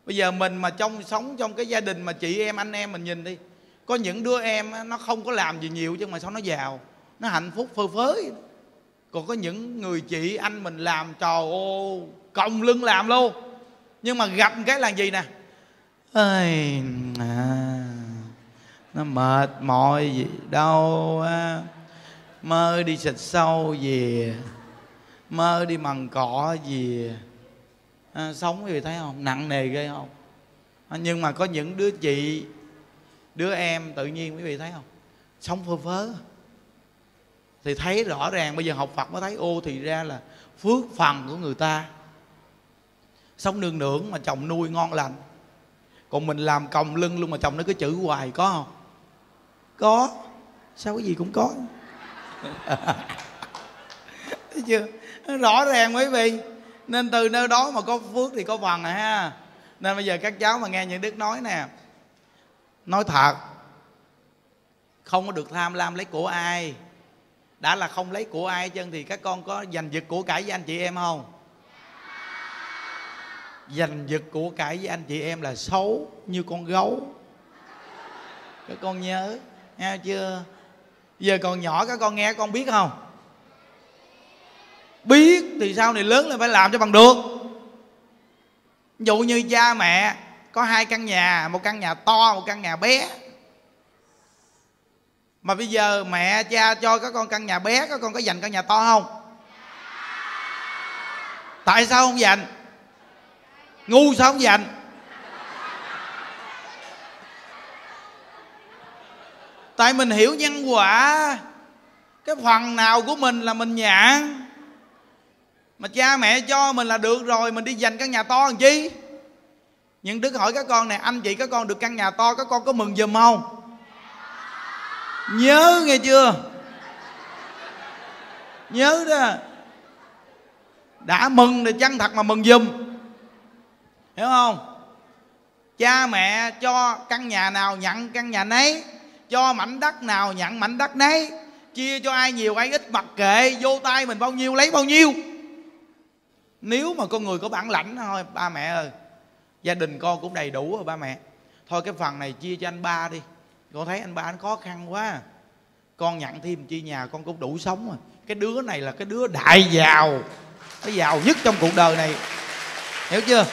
Bây giờ mình mà sống trong cái gia đình mà chị em anh em mình nhìn đi, có những đứa em nó không có làm gì nhiều chứ mà sao nó giàu, nó hạnh phúc phơ phới. Còn có những người chị anh mình làm trời ơi còng lưng làm luôn, nhưng mà gặp cái là gì nè, ơi nó mệt mỏi gì đâu á, mơ đi xịt sâu về, mơ đi mần cỏ về. Sống quý vị thấy không, nặng nề ghê không? Nhưng mà có những đứa chị, đứa em tự nhiên quý vị thấy không, sống phơ phớ thì thấy rõ ràng. Bây giờ học Phật mới thấy ô thì ra là phước phần của người ta sống nương nương mà chồng nuôi ngon lành. Còn mình làm còng lưng luôn mà chồng nó cứ chửi hoài, có không? Có. Sao cái gì cũng có. Thấy chưa? Rõ ràng quý vị. Nên từ nơi đó mà có phước thì có phần rồi ha. Nên bây giờ các cháu mà nghe những Đức nói nè, nói thật, không có được tham lam lấy của ai. Đã là không lấy của ai chân thì các con có giành giật của cải với anh chị em không? Giành giật của cải với anh chị em là xấu như con gấu. Các con nhớ nghe chưa? Giờ còn nhỏ các con nghe, con biết không? Biết thì sau này lớn lên phải làm cho bằng được. Ví dụ như cha mẹ có 2 căn nhà, một căn nhà to, một căn nhà bé. Mà bây giờ mẹ cha cho các con căn nhà bé, các con có dành căn nhà to không? Tại sao không dành? Ngu sao không dành? Tại mình hiểu nhân quả. Cái phần nào của mình là mình nhận. Mà cha mẹ cho mình là được rồi, mình đi dành căn nhà to làm chi? Nhưng Đức hỏi các con nè, anh chị các con được căn nhà to, các con có mừng giùm không? Nhớ nghe chưa? Nhớ đó. Đã mừng thì chân thật mà mừng giùm. Hiểu không? Cha mẹ cho căn nhà nào nhận căn nhà nấy, cho mảnh đất nào nhận mảnh đất nấy, chia cho ai nhiều ai ít mặc kệ, vô tay mình bao nhiêu lấy bao nhiêu. Nếu mà con người có bản lãnh thôi, ba mẹ ơi, gia đình con cũng đầy đủ rồi ba mẹ, thôi cái phần này chia cho anh ba đi, con thấy anh ba anh khó khăn quá, con nhận thêm chi nhà con cũng đủ sống rồi. Cái đứa này là cái đứa đại giàu, nó giàu nhất trong cuộc đời này. Hiểu chưa?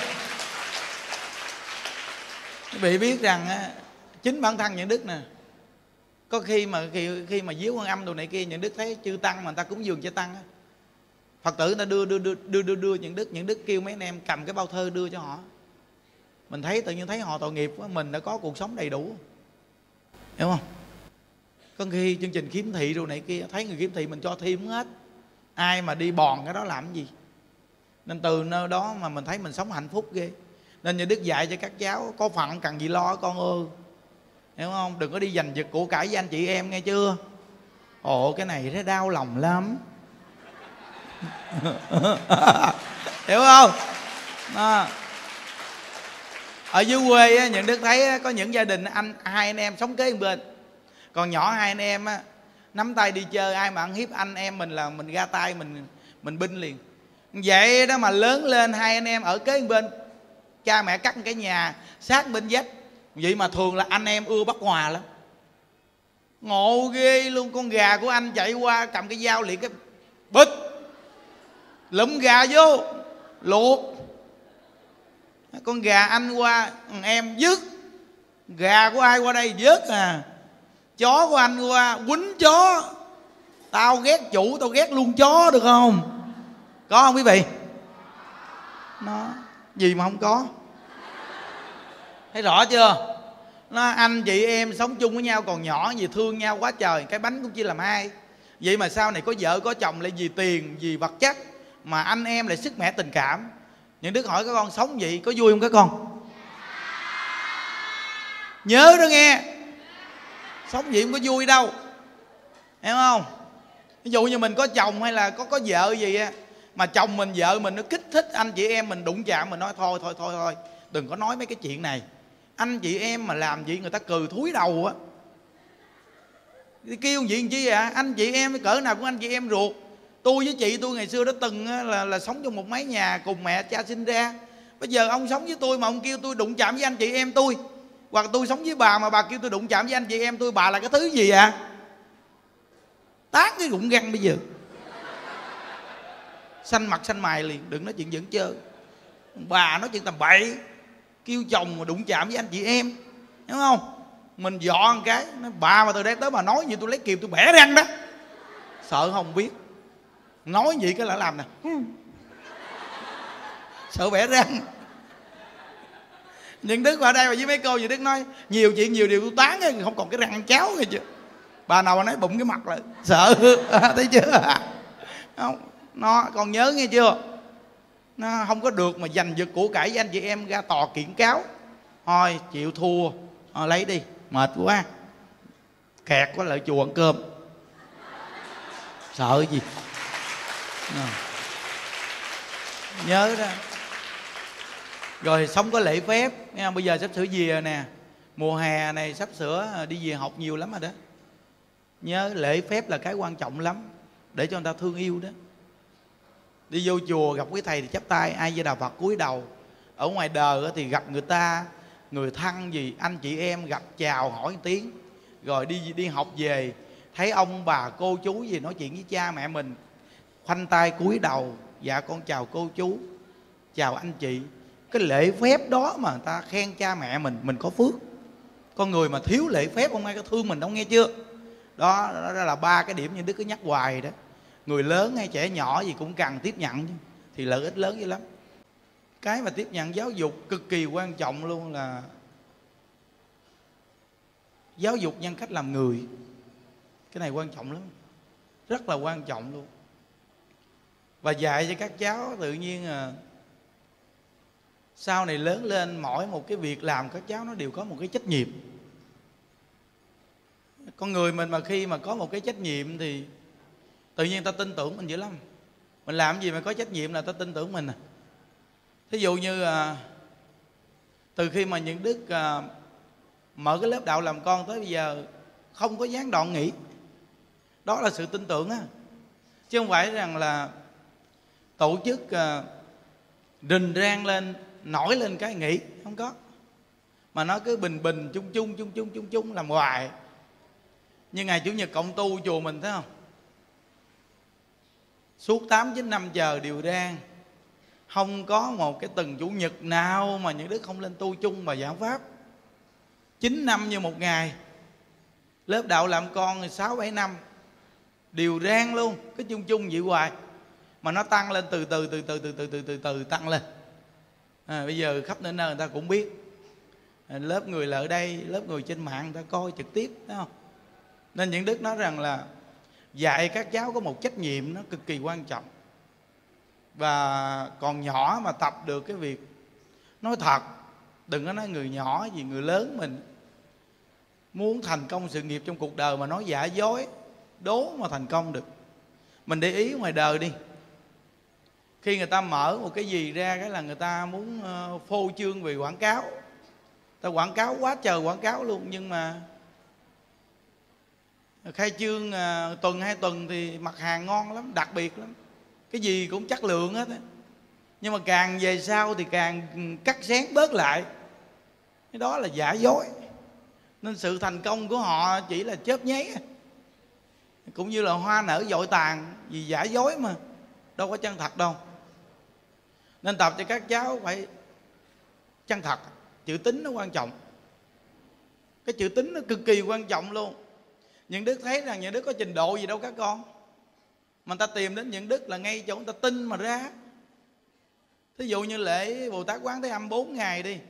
Quý vị biết rằng chính bản thân những Đức nè, có khi mà giếng Quan Âm đồ này kia, những Đức thấy chư tăng mà người ta cúng dường cho tăng á, Phật tử người ta đưa những Đức kêu mấy anh em cầm cái bao thơ đưa cho họ. Mình thấy tự nhiên thấy họ tội nghiệp quá, mình đã có cuộc sống đầy đủ. Hiểu không? Có khi chương trình khiếm thị đồ này kia, thấy người khiếm thị mình cho thêm hết. Ai mà đi bòn cái đó làm cái gì? Nên từ nơi đó mà mình thấy mình sống hạnh phúc ghê. Nên như Đức dạy cho các cháu, có phận cần gì lo con ơi. Hiểu không? Đừng có đi giành giật của cải với anh chị em nghe chưa? Ồ cái này thấy đau lòng lắm. Hiểu không? Đó. Ở dưới quê á, những Đức thấy có những gia đình hai anh em sống kế bên, còn nhỏ hai anh em á, nắm tay đi chơi, ai mà ăn hiếp anh em mình là mình ra tay mình binh liền. Vậy đó mà lớn lên hai anh em ở kế bên, cha mẹ cắt cái nhà sát bên vách, vậy mà thường là anh em ưa bắt hòa lắm. Ngộ ghê luôn, con gà của anh chạy qua cầm cái dao liền cái bịch lụm gà vô luộc. Con gà anh qua em dứt, gà của ai qua đây dứt à. Chó của anh qua quýnh chó. Tao ghét chủ, tao ghét luôn chó được không? Có không quý vị? Nó gì mà không có. Thấy rõ chưa? Nó anh chị em sống chung với nhau còn nhỏ gì thương nhau quá trời, cái bánh cũng chỉ làm hai. Vậy mà sau này có vợ có chồng lại vì tiền, vì vật chất, mà anh em lại sức mẻ tình cảm. Những Đức hỏi các con sống vậy có vui không các con? Nhớ đó nghe, sống vậy không có vui đâu. Hiểu không? Ví dụ như mình có chồng hay là có vợ gì á, mà chồng mình vợ mình nó kích thích anh chị em mình đụng chạm, mình nói thôi đừng có nói mấy cái chuyện này. Anh chị em mà làm gì người ta cừ thúi đầu á. Kêu gì làm chi à? Anh chị em cỡ nào cũng anh chị em ruột. Tôi với chị tôi ngày xưa đã từng là sống trong một mái nhà cùng mẹ cha sinh ra. Bây giờ ông sống với tôi mà ông kêu tôi đụng chạm với anh chị em tôi, hoặc tôi sống với bà mà bà kêu tôi đụng chạm với anh chị em tôi, bà là cái thứ gì à? Tán cái rụng răng bây giờ, xanh mặt xanh mày liền, đừng nói chuyện giỡn chơi. Bà nói chuyện tầm bậy, kêu chồng mà đụng chạm với anh chị em, hiểu không? Mình dọn cái nói, bà mà từ đây tới bà nói gì tôi lấy kìm tôi bẻ răng đó. Sợ không biết, nói gì cái là làm nè, sợ bẻ răng. Những Đức vào đây và với mấy cô, những Đức nói nhiều chuyện nhiều điều tôi tán ấy, không còn cái răng cháo nghe chưa. Bà nào mà nói bụng cái mặt lại sợ. Thấy chưa? Không, nó còn nhớ nghe chưa, nó không có được mà giành giật của cải với anh chị em ra tòa kiện cáo. Thôi chịu thua, lấy đi, mệt quá, kẹt quá lại chùa ăn cơm. Sợ gì. Nhớ đó. Rồi sống có lễ phép nghe không? Bây giờ sắp sửa về nè, mùa hè này sắp sửa đi về học nhiều lắm rồi đó. Nhớ lễ phép là cái quan trọng lắm, để cho người ta thương yêu đó. Đi vô chùa gặp quý thầy thì chắp tay, ai với Đạo Phật cúi đầu. Ở ngoài đời thì gặp người ta, người thân gì, anh chị em gặp chào hỏi một tiếng. Rồi đi học về thấy ông bà cô chú gì nói chuyện với cha mẹ mình, khoanh tay cúi đầu, dạ con chào cô chú, chào anh chị. Cái lễ phép đó mà người ta khen cha mẹ mình có phước. Con người mà thiếu lễ phép không ai có thương mình đâu, nghe chưa. Đó là ba cái điểm như Đức cứ nhắc hoài đó. Người lớn hay trẻ nhỏ gì cũng cần tiếp nhận chứ, thì lợi ích lớn dữ lắm. Cái mà tiếp nhận giáo dục cực kỳ quan trọng luôn là giáo dục nhân cách làm người. Cái này quan trọng lắm, rất là quan trọng luôn. Và dạy cho các cháu tự nhiên sau này lớn lên mỗi một cái việc làm các cháu nó đều có một cái trách nhiệm. Con người mình mà khi mà có một cái trách nhiệm thì tự nhiên ta tin tưởng mình dữ lắm. Mình làm gì mà có trách nhiệm là ta tin tưởng mình à. Thí dụ như từ khi mà những Đức mở cái lớp đạo làm con tới bây giờ không có gián đoạn nghỉ. Đó là sự tin tưởng á, chứ không phải rằng là tổ chức rình rang lên, nổi lên cái nghỉ, không có. Mà nó cứ bình bình chung chung làm hoài. Như ngày Chủ nhật cộng tu chùa mình thấy không, suốt 8-9 năm chờ điều rang, không có một cái tuần Chủ nhật nào mà những Đức không lên tu chung và giảng pháp. 9 năm như một ngày. Lớp đạo làm con 6-7 năm điều rang luôn, cái chung vậy hoài. Mà nó tăng lên từ từ tăng lên. Bây giờ khắp nơi người ta cũng biết. Lớp người là ở đây, lớp người trên mạng người ta coi trực tiếp, thấy không? Nên những Đức nói rằng là dạy các cháu có một trách nhiệm nó cực kỳ quan trọng. Và còn nhỏ mà tập được cái việc nói thật. Đừng có nói người nhỏ gì, người lớn mình muốn thành công sự nghiệp trong cuộc đời mà nói giả dối, đố mà thành công được. Mình để ý ngoài đời đi, khi người ta mở một cái gì ra cái là người ta muốn phô trương về quảng cáo. Ta quảng cáo quá trời quảng cáo luôn. Nhưng mà khai trương tuần 2 tuần thì mặt hàng ngon lắm, đặc biệt lắm, cái gì cũng chất lượng hết á. Nhưng mà càng về sau thì càng cắt xén bớt lại. Cái đó là giả dối. Nên sự thành công của họ chỉ là chớp nháy. Cũng như là hoa nở dội tàn, vì giả dối mà, đâu có chân thật đâu. Nên tập cho các cháu phải chân thật. Chữ tín nó quan trọng. Cái chữ tín nó cực kỳ quan trọng luôn. Những Đức thấy rằng những Đức có trình độ gì đâu các con, mà người ta tìm đến những Đức là ngay chỗ người ta tin mà ra. Thí dụ như lễ Bồ Tát Quán Thế Âm 4 ngày đi,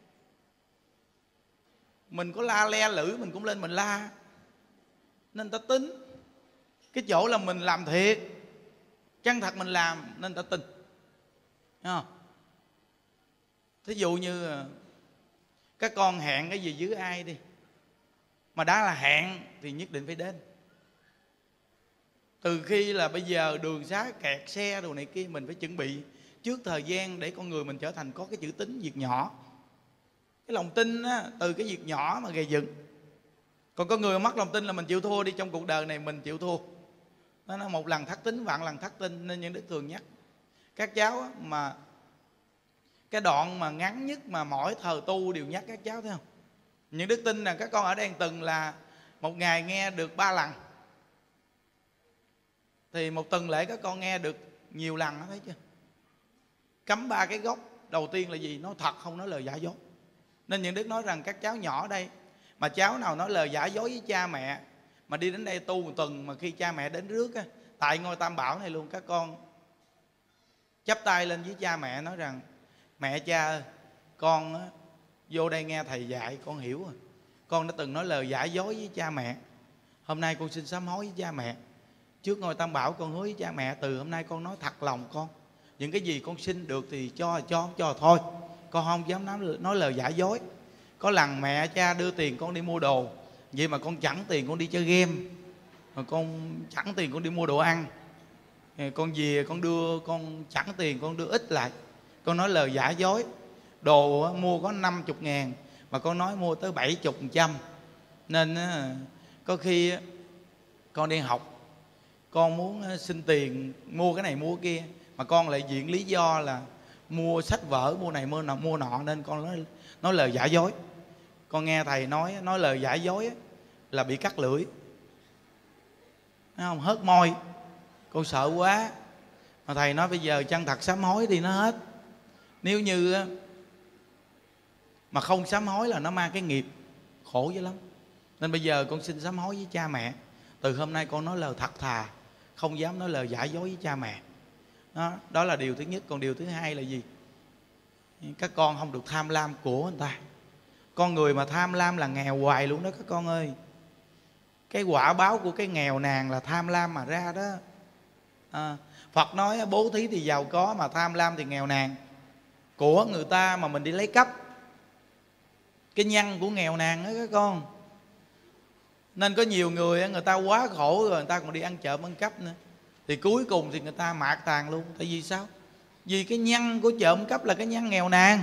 mình có la le lử mình cũng lên mình la. Nên ta tin. Cái chỗ là mình làm thiệt, chân thật mình làm nên ta tin. Thấy không? Thí dụ như các con hẹn cái gì với ai đi, mà đã là hẹn thì nhất định phải đến. Từ khi là bây giờ đường xá kẹt xe đồ này kia, mình phải chuẩn bị trước thời gian để con người mình trở thành có cái chữ tín việc nhỏ. Cái lòng tin á, từ cái việc nhỏ mà gây dựng. Còn có người mất lòng tin là mình chịu thua đi. Trong cuộc đời này mình chịu thua. Nó là một lần thất tín vạn lần thất tin. Nên những Đức thường nhắc các cháu á, mà Cái đoạn mà ngắn nhất mà mỗi thờ tu đều nhắc các cháu, thấy không? Những đức tin là các con ở đây từng là một ngày nghe được 3 lần, thì một tuần lễ các con nghe được nhiều lần đó, thấy chưa? Cấm 3 cái gốc. Đầu tiên là gì? Nói thật, không nói lời giả dối. Nên những đức nói rằng các cháu nhỏ ở đây mà cháu nào nói lời giả dối với cha mẹ mà đi đến đây tu một tuần, mà khi cha mẹ đến rước á, tại ngôi Tam Bảo này luôn, các con chắp tay lên với cha mẹ nói rằng: mẹ cha ơi, con á, vô đây nghe thầy dạy con hiểu rồi. Con đã từng nói lời giả dối với cha mẹ. Hôm nay con xin sám hối với cha mẹ. Trước ngôi Tam Bảo con hứa với cha mẹ, từ hôm nay con nói thật lòng con. Những cái gì con xin được thì cho, không cho thôi. Con không dám nói lời giả dối. Có lần mẹ cha đưa tiền con đi mua đồ, vậy mà con chẳng tiền con đi chơi game, mà con chẳng tiền con đi mua đồ ăn. Con về con đưa, con chẳng tiền con đưa ít lại. Con nói lời giả dối. Đồ mua có 50.000 mà con nói mua tới 70%. Nên có khi con đi học, con muốn xin tiền mua cái này mua cái kia, mà con lại viện lý do là mua sách vở, mua này mua nọ, nên con nói lời giả dối. Con nghe thầy nói lời giả dối là bị cắt lưỡi, thấy không? Hớt môi. Con sợ quá. Mà thầy nói bây giờ chân thật sám hối thì nó hết. Nếu như mà không sám hối là nó mang cái nghiệp khổ dữ lắm. Nên bây giờ con xin sám hối với cha mẹ. Từ hôm nay con nói lời thật thà, không dám nói lời giả dối với cha mẹ. Đó là điều thứ nhất. Còn điều thứ hai là gì? Các con không được tham lam của người ta. Con người mà tham lam là nghèo hoài luôn đó các con ơi. Cái quả báo của cái nghèo nàn là tham lam mà ra đó. Phật nói bố thí thì giàu có, mà tham lam thì nghèo nàn. Của người ta mà mình đi lấy cắp, cái nhân của nghèo nàn đó các con. Nên có nhiều người người ta quá khổ rồi, người ta còn đi ăn trộm ăn cắp nữa, thì cuối cùng thì người ta mạt tàn luôn. Tại vì sao? Vì cái nhân của trộm cắp là cái nhân nghèo nàn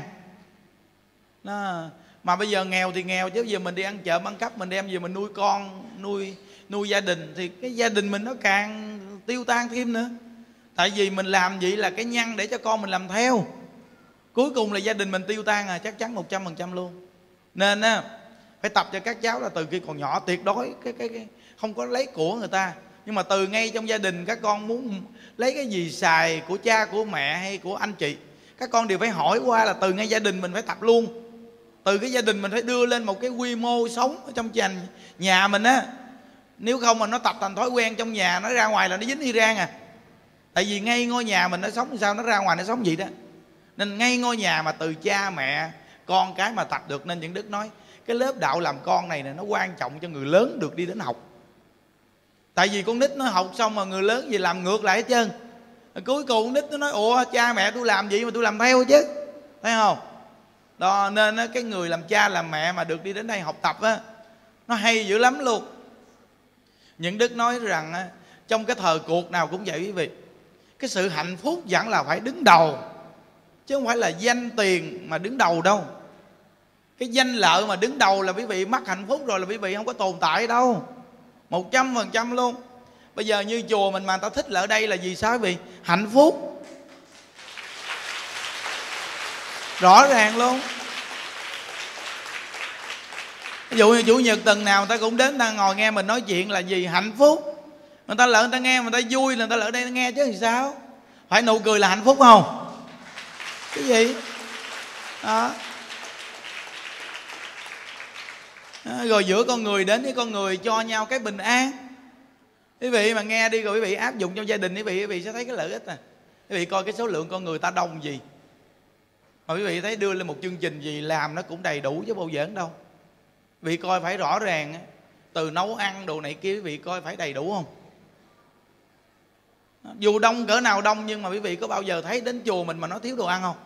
đó. Mà bây giờ nghèo thì nghèo, chứ giờ mình đi ăn trộm ăn cắp, mình đem về mình nuôi con, nuôi gia đình, thì cái gia đình mình nó càng tiêu tan thêm nữa. Tại vì mình làm vậy là cái nhân để cho con mình làm theo, cuối cùng là gia đình mình tiêu tan chắc chắn 100% luôn. Nên phải tập cho các cháu là từ khi còn nhỏ tuyệt đối cái không có lấy của người ta. Nhưng mà từ ngay trong gia đình, các con muốn lấy cái gì xài của cha, của mẹ hay của anh chị, các con đều phải hỏi qua, là từ ngay gia đình mình phải tập luôn. Từ cái gia đình mình phải đưa lên một cái quy mô sống ở trong nhà mình á. Nếu không mà nó tập thành thói quen trong nhà, nó ra ngoài là nó dính Iran à. Tại vì ngay ngôi nhà mình nó sống sao, nó ra ngoài nó sống vậy đó. Nên ngay ngôi nhà mà từ cha mẹ con cái mà tập được. Nên những đức nói cái lớp đạo làm con này nó quan trọng cho người lớn được đi đến học. Tại vì con nít nó học xong mà người lớn gì làm ngược lại hết trơn. Cuối cùng con nít nó nói: ủa cha mẹ tôi làm gì mà tôi làm theo chứ, thấy không? Đó, nên cái người làm cha làm mẹ mà được đi đến đây học tập á, nó hay dữ lắm luôn. Những đức nói rằng trong cái thời cuộc nào cũng vậy quý vị, cái sự hạnh phúc vẫn là phải đứng đầu, chứ không phải là danh tiền mà đứng đầu đâu. Cái danh lợi mà đứng đầu là quý vị mất hạnh phúc rồi, là quý vị không có tồn tại đâu, 100% luôn. Bây giờ như chùa mình mà người ta thích là ở đây là vì sao quý vị? Hạnh phúc, rõ ràng luôn. Ví dụ như chủ nhật tuần nào người ta cũng đến, người ta ngồi nghe mình nói chuyện là gì? Hạnh phúc. Người ta lỡ người ta nghe, người ta vui, người ta lỡ đây nghe chứ thì sao? Phải nụ cười là hạnh phúc không? Cái gì đó. Rồi giữa con người đến với con người cho nhau cái bình an. Quý vị mà nghe đi rồi quý vị áp dụng trong gia đình, quý vị sẽ thấy cái lợi ích nè. Quý vị coi cái số lượng con người ta đông gì, mà quý vị thấy đưa lên một chương trình gì làm nó cũng đầy đủ chứ bao giỡn đâu. Quý vị coi phải rõ ràng, từ nấu ăn đồ này kia quý vị coi phải đầy đủ không? Dù đông cỡ nào đông, nhưng mà quý vị có bao giờ thấy đến chùa mình mà nó thiếu đồ ăn không?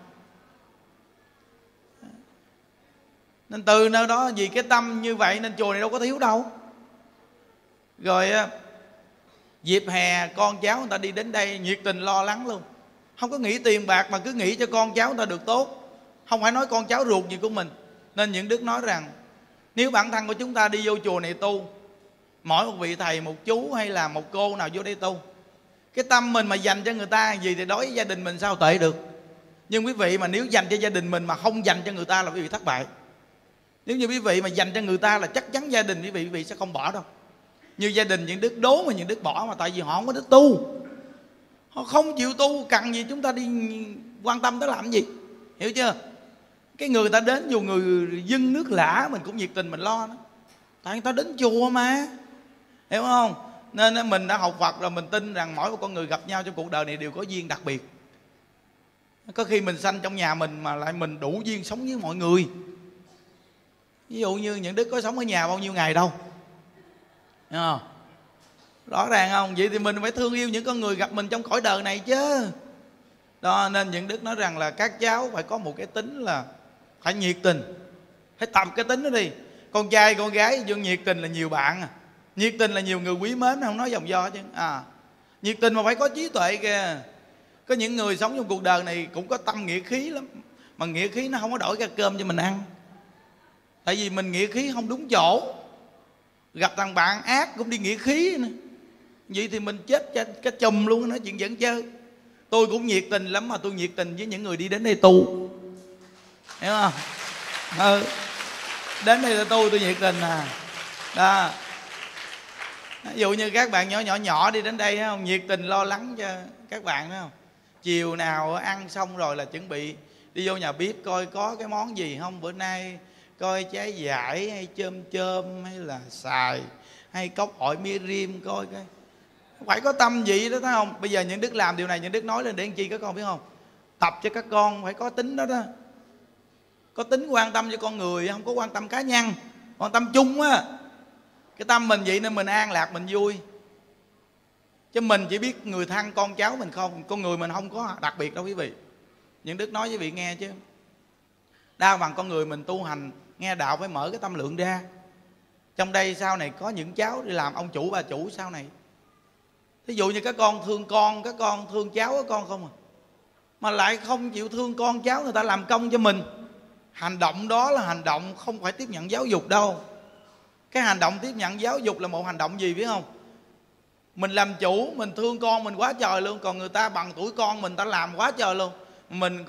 Nên từ nơi đó vì cái tâm như vậy nên chùa này đâu có thiếu đâu. Rồi dịp hè con cháu người ta đi đến đây nhiệt tình lo lắng luôn, không có nghĩ tiền bạc mà cứ nghĩ cho con cháu người ta được tốt, không phải nói con cháu ruột gì của mình. Nên những đức nói rằng nếu bản thân của chúng ta đi vô chùa này tu, mỗi một vị thầy, một chú hay là một cô nào vô đây tu, cái tâm mình mà dành cho người ta gì thì đối với gia đình mình sao tệ được. Nhưng quý vị mà nếu dành cho gia đình mình mà không dành cho người ta là quý vị thất bại. Nếu như quý vị mà dành cho người ta là chắc chắn gia đình quý vị sẽ không bỏ đâu. Như gia đình những đức đố mà những đức bỏ, mà tại vì họ không có đức tu, họ không chịu tu, cần gì chúng ta đi quan tâm tới làm gì, hiểu chưa? Cái người ta đến dù người dưng nước lã mình cũng nhiệt tình mình lo đó, tại người ta đến chùa mà, hiểu không? Nên mình đã học Phật rồi, mình tin rằng mỗi một con người gặp nhau trong cuộc đời này đều có duyên đặc biệt. Có khi mình sanh trong nhà mình mà lại mình đủ duyên sống với mọi người. Ví dụ như những đức có sống ở nhà bao nhiêu ngày đâu, hiểu không? Rõ ràng không? Vậy thì mình phải thương yêu những con người gặp mình trong cõi đời này chứ. Đó, nên những đức nói rằng là các cháu phải có một cái tính là phải nhiệt tình, phải tập cái tính đó đi. Con trai con gái vô nhiệt tình là nhiều bạn à, nhiệt tình là nhiều người quý mến, không nói dòng do chứ nhiệt tình mà phải có trí tuệ kìa. Có những người sống trong cuộc đời này cũng có tâm nghĩa khí lắm, mà nghĩa khí nó không có đổi ra cơm cho mình ăn. Tại vì mình nghĩa khí không đúng chỗ, gặp thằng bạn ác cũng đi nghĩa khí nữa, vậy thì mình chết cái chùm luôn, nói chuyện dẫn chơi. Tôi cũng nhiệt tình lắm, mà tôi nhiệt tình với những người đi đến đây tu, hiểu không? Đến đây là tu, tôi nhiệt tình đó. Ví dụ như các bạn nhỏ đi đến đây không, nhiệt tình lo lắng cho các bạn, phải không? Chiều nào ăn xong rồi là chuẩn bị đi vô nhà bếp coi có cái món gì không, bữa nay coi trái dại hay chôm hay là xài hay cốc ổi mía rim, coi cái phải có tâm vị đó, thấy không? Bây giờ những đức làm điều này, những đức nói lên để làm chi các con biết không? Tập cho các con phải có tính đó đó, có tính quan tâm cho con người, không có quan tâm cá nhân, quan tâm chung á. Cái tâm mình vậy nên mình an lạc, mình vui. Chứ mình chỉ biết người thân con cháu mình không, con người mình không có đặc biệt đâu quý vị. Những đức nói với vị nghe chứ, đa phần con người mình tu hành nghe đạo phải mở cái tâm lượng ra. Trong đây sau này có những cháu đi làm ông chủ bà chủ sau này, thí dụ như các con, các con thương cháu các con không mà lại không chịu thương con cháu người ta làm công cho mình, hành động đó là hành động không phải tiếp nhận giáo dục đâu. Cái hành động tiếp nhận giáo dục là một hành động gì biết không? Mình làm chủ, mình thương con mình quá trời luôn, còn người ta bằng tuổi con mình ta làm quá trời luôn, mình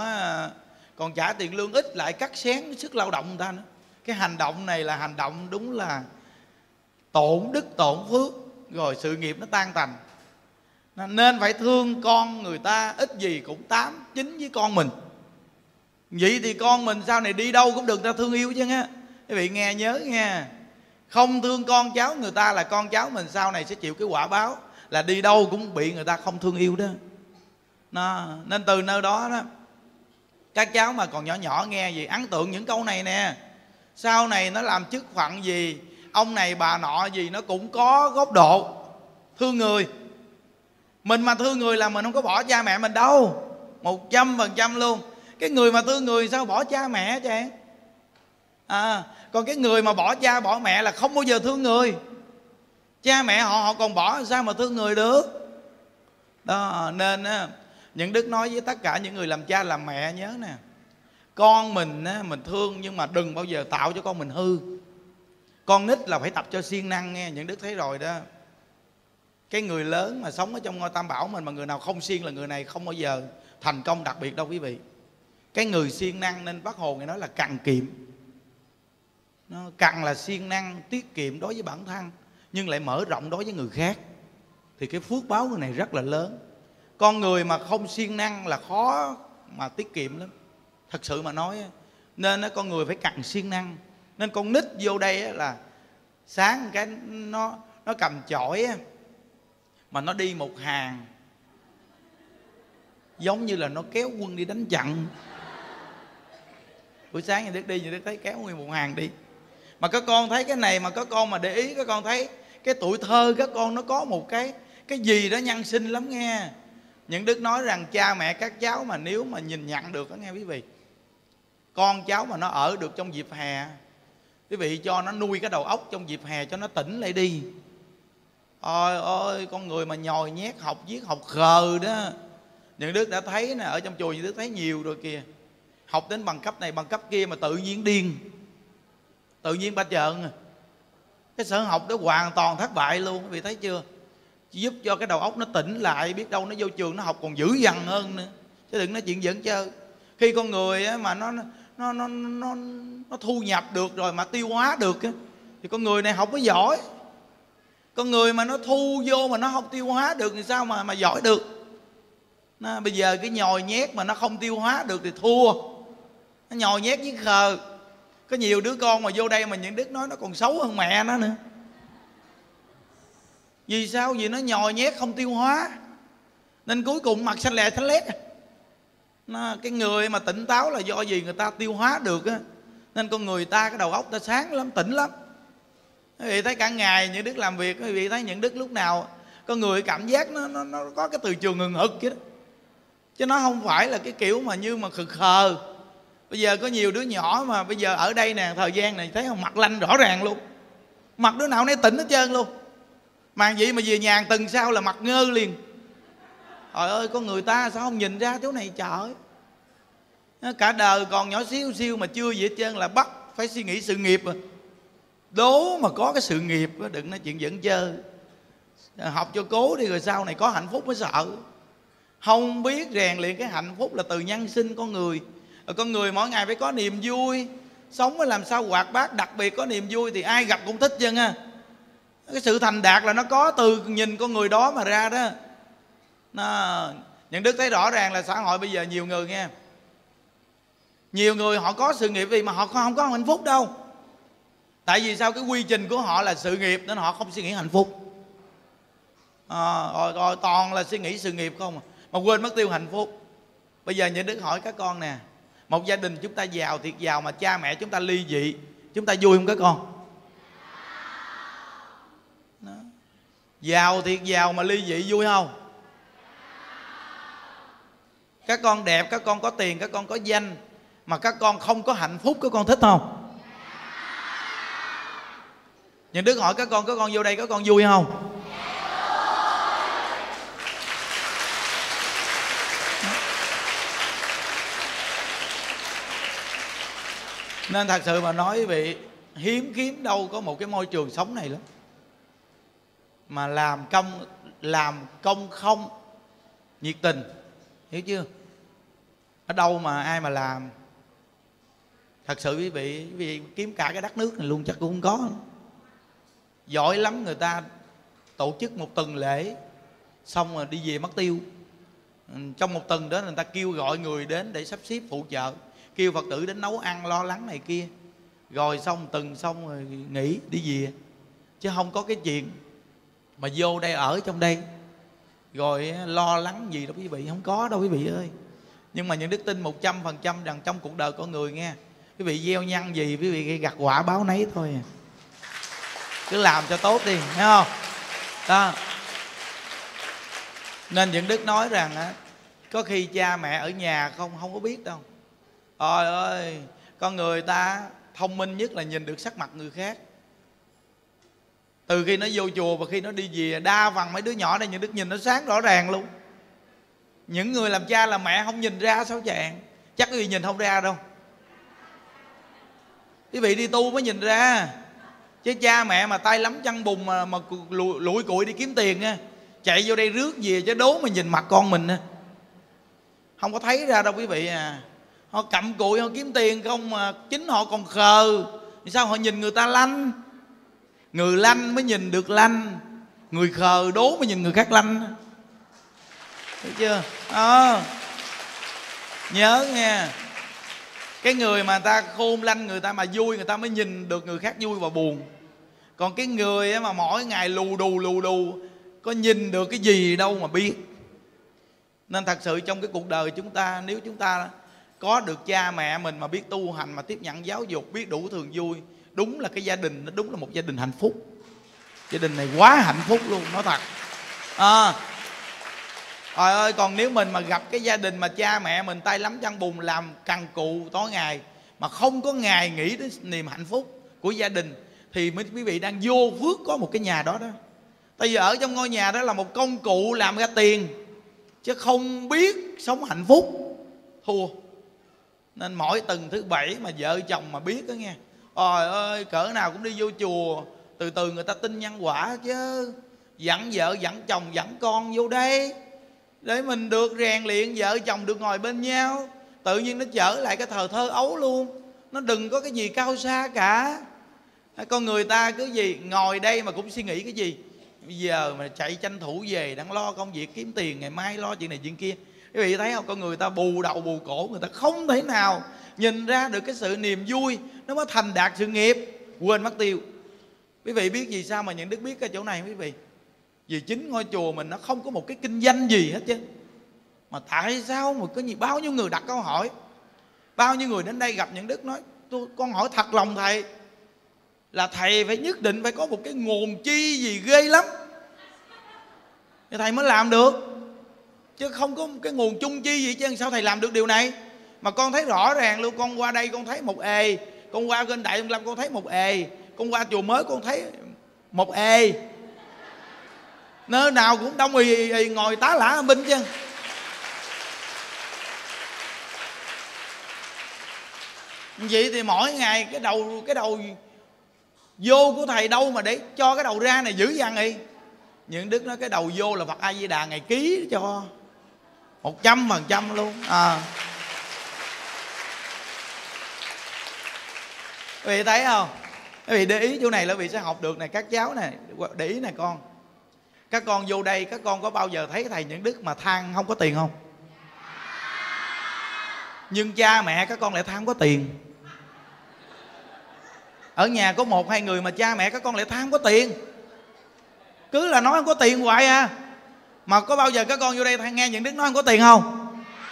còn trả tiền lương ít lại cắt xén sức lao động người ta nữa. Cái hành động này là hành động đúng là tổn đức tổn phước, rồi sự nghiệp nó tan tành. Nên phải thương con người ta, ít gì cũng 8, 9 với con mình. Vậy thì con mình sau này đi đâu cũng được ta thương yêu chứ á. Quý vị nghe nhớ nghe, không thương con cháu người ta là con cháu mình sau này sẽ chịu cái quả báo là đi đâu cũng bị người ta không thương yêu đó. Nên từ nơi đó đó, các cháu mà còn nhỏ nghe gì ấn tượng những câu này nè. Sau này nó làm chức phận gì, ông này bà nọ gì, nó cũng có góc độ thương người. Mình mà thương người là mình không có bỏ cha mẹ mình đâu, 100% luôn. Cái người mà thương người sao bỏ cha mẹ chứ? Còn cái người mà bỏ cha bỏ mẹ là không bao giờ thương người. Cha mẹ họ còn bỏ, sao mà thương người được? Đó, nên những đức nói với tất cả những người làm cha làm mẹ nhớ nè, con mình mình thương nhưng mà đừng bao giờ tạo cho con mình hư. Con nít là phải tập cho siêng năng nghe, những đức thấy rồi đó. Cái người lớn mà sống ở trong ngôi Tam Bảo mình mà người nào không siêng là người này không bao giờ thành công đặc biệt đâu quý vị. Cái người siêng năng nên Bác Hồ ngày nói là cần kiệm. Cần là siêng năng, tiết kiệm đối với bản thân nhưng lại mở rộng đối với người khác, thì cái phước báo người này rất là lớn. Con người mà không siêng năng là khó mà tiết kiệm lắm, thật sự mà nói. Nên con người phải cần siêng năng. Nên con nít vô đây là sáng cái nó cầm chổi mà nó đi một hàng giống như là nó kéo quân đi đánh trận. Buổi sáng như Đức đi, như Đức thấy kéo nguyên một hàng đi. Mà các con thấy cái này, mà các con mà để ý, các con thấy cái tuổi thơ các con nó có một cái gì đó nhân sinh lắm nghe. Những Đức nói rằng cha mẹ các cháu mà nếu mà nhìn nhận được đó nghe quý vị, con cháu mà nó ở được trong dịp hè, quý vị cho nó nuôi cái đầu óc trong dịp hè cho nó tỉnh lại đi. Ôi ơi, con người mà nhồi nhét học viết học khờ đó. Những Đức đã thấy nè, ở trong chùa Những Đức thấy nhiều rồi kìa. Học đến bằng cấp này bằng cấp kia mà tự nhiên điên, tự nhiên ba trợn. Cái sở học đó hoàn toàn thất bại luôn, quý vị thấy chưa? Chỉ giúp cho cái đầu óc nó tỉnh lại, biết đâu nó vô trường nó học còn dữ dằn hơn nữa. chứ đừng nói chuyện giỡn chơi. Khi con người á, mà nó thu nhập được rồi mà tiêu hóa được á, thì con người này không có giỏi. Con người mà nó thu vô mà nó không tiêu hóa được thì sao mà giỏi được. Bây giờ cái nhồi nhét mà nó không tiêu hóa được thì thua. Nó nhồi nhét với khờ. Có nhiều đứa con mà vô đây mà những Đức nói nó còn xấu hơn mẹ nó nữa. Vì sao? Vì nó nhồi nhét không tiêu hóa, nên cuối cùng mặt xanh lè xanh lét. Cái người mà tỉnh táo là do gì? Người ta tiêu hóa được á. Nên con người ta cái đầu óc ta sáng lắm, tỉnh lắm. Quý vị thấy cả ngày những Đức làm việc, quý vị thấy những Đức lúc nào con người cảm giác nó có cái từ trường ngừng hực vậy đó. Chứ nó không phải là cái kiểu mà như mà khờ khờ. Bây giờ có nhiều đứa nhỏ mà bây giờ ở đây nè, thời gian này thấy không, mặt lanh rõ ràng luôn. Mặt đứa nào nấy tỉnh hết trơn luôn. Mà vậy mà về nhà tuần sau là mặt ngơ liền. Trời ơi, con người ta sao không nhìn ra chỗ này trời. Cả đời còn nhỏ xíu xíu mà chưa gì hết trơn là bắt phải suy nghĩ sự nghiệp rồi. Đố mà có cái sự nghiệp đừng nói chuyện giỡn chơi. Học cho cố đi rồi sau này có hạnh phúc mới sợ. Không biết rèn luyện cái hạnh phúc là từ nhân sinh con người. Con người mỗi ngày phải có niềm vui, sống mới làm sao hoạt bát. Đặc biệt có niềm vui thì ai gặp cũng thích chân ha. Cái sự thành đạt là nó có từ nhìn con người đó mà ra đó. Những Đức thấy rõ ràng là xã hội bây giờ nhiều người nghe, nhiều người họ có sự nghiệp vì mà họ không có hạnh phúc đâu. Tại vì sao? Cái quy trình của họ là sự nghiệp nên họ không suy nghĩ hạnh phúc. Rồi toàn là suy nghĩ sự nghiệp không mà quên mất tiêu hạnh phúc. Bây giờ những Đức hỏi các con nè, một gia đình chúng ta giàu thiệt giàu mà cha mẹ chúng ta ly dị, chúng ta vui không các con? Đó. Giàu thiệt giàu mà ly dị vui không? Các con đẹp, các con có tiền, các con có danh mà các con không có hạnh phúc, các con thích không? Những Đức hỏi các con vô đây các con vui không? Nên thật sự mà nói quý vị, hiếm kiếm đâu có một cái môi trường sống này lắm mà làm công không nhiệt tình, hiểu chưa? Ở đâu mà ai mà làm. Thật sự quý vị kiếm cả cái đất nước này luôn chắc cũng không có. Giỏi lắm, người ta tổ chức một tuần lễ xong rồi đi về mất tiêu. Trong một tuần đó người ta kêu gọi người đến để sắp xếp phụ trợ, kêu Phật tử đến nấu ăn lo lắng này kia, rồi xong tuần xong rồi nghỉ đi về. Chứ không có cái chuyện mà vô đây ở trong đây rồi lo lắng gì đâu quý vị, không có đâu quý vị ơi. Nhưng mà những Đức tin 100% rằng trong cuộc đời con người nghe, quý vị gieo nhân gì quý vị gặt quả báo nấy thôi. Cứ làm cho tốt đi, thấy không? Đó. Nên những Đức nói rằng á, có khi cha mẹ ở nhà không có biết đâu. Trời ơi, con người ta thông minh nhất là nhìn được sắc mặt người khác. Từ khi nó vô chùa và khi nó đi về, đa phần mấy đứa nhỏ này những Đức nhìn nó sáng rõ ràng luôn. Những người làm cha làm mẹ không nhìn ra sao chàng? Chắc quý vị nhìn không ra đâu. Quý vị đi tu mới nhìn ra. Chứ cha mẹ mà tay lắm chân bùn mà lụi cụi đi kiếm tiền nha, chạy vô đây rước về chứ đố mà nhìn mặt con mình không có thấy ra đâu quý vị à. Họ cặm cụi họ kiếm tiền không mà chính họ còn khờ. Vì sao họ nhìn người ta lanh? Người lanh mới nhìn được lanh, người khờ đố mới nhìn người khác lanh. Thấy chưa? Nhớ nghe, cái người mà ta khôn lanh, người ta mà vui, người ta mới nhìn được người khác vui và buồn. Còn cái người mà mỗi ngày lù đù có nhìn được cái gì đâu mà biết. Nên thật sự trong cái cuộc đời chúng ta, nếu chúng ta có được cha mẹ mình mà biết tu hành, mà tiếp nhận giáo dục, biết đủ thường vui, đúng là cái gia đình, nó đúng là một gia đình hạnh phúc. Gia đình này quá hạnh phúc luôn, nói thật. Trời ơi, còn nếu mình mà gặp cái gia đình mà cha mẹ mình tay lắm chân bùn làm cằn cù tối ngày, mà không có ngày nghĩ đến niềm hạnh phúc của gia đình, thì mấy quý vị đang vô phước có một cái nhà đó đó. Tại vì ở trong ngôi nhà đó là một công cụ làm ra tiền, chứ không biết sống hạnh phúc, thua. Nên mỗi tuần thứ bảy mà vợ chồng mà biết đó nghe, trời ơi cỡ nào cũng đi vô chùa, từ từ người ta tin nhân quả chứ. Dẫn vợ dẫn chồng dẫn con vô đây, để mình được rèn luyện, vợ chồng được ngồi bên nhau. Tự nhiên nó trở lại cái thời thơ ấu luôn. Nó đừng có cái gì cao xa cả. Con người ta cứ gì ngồi đây mà cũng suy nghĩ cái gì, bây giờ mà chạy tranh thủ về đang lo công việc kiếm tiền, ngày mai lo chuyện này chuyện kia. Quý vị thấy không, con người ta bù đầu bù cổ, người ta không thể nào nhìn ra được cái sự niềm vui nó mới thành đạt sự nghiệp, quên mất tiêu. Quý vị biết vì sao mà những đức biết cái chỗ này quý vị? Vì chính ngôi chùa mình nó không có một cái kinh doanh gì hết chứ. Mà tại sao mà có nhiều bao nhiêu người đặt câu hỏi, bao nhiêu người đến đây gặp những đức nói con hỏi thật lòng thầy, là thầy phải nhất định phải có một cái nguồn chi gì ghê lắm thì thầy mới làm được, chứ không có cái nguồn chung chi gì chứ sao thầy làm được điều này. Mà con thấy rõ ràng luôn, con qua đây con thấy một ề, con qua bên Đại Hưng Lâm con thấy một ề, con qua chùa mới con thấy một ề, nơi nào cũng đông ì ngồi tá lả âm binh chứ. Vậy thì mỗi ngày cái đầu vô của thầy đâu mà để cho cái đầu ra này dữ dằn vậy? Những đức nói cái đầu vô là Phật A Di Đà ngày ký cho 100% luôn. Quý vị thấy không? Quý vị để ý chỗ này là quý vị sẽ học được này. Các cháu này để ý này con. Các con vô đây, các con có bao giờ thấy thầy Những Đức mà than không có tiền không? Nhưng cha mẹ các con lại than không có tiền. Ở nhà có 1-2 người mà cha mẹ các con lại than không có tiền, cứ là nói không có tiền hoài à. Mà có bao giờ các con vô đây nghe Những Đức nói không có tiền không?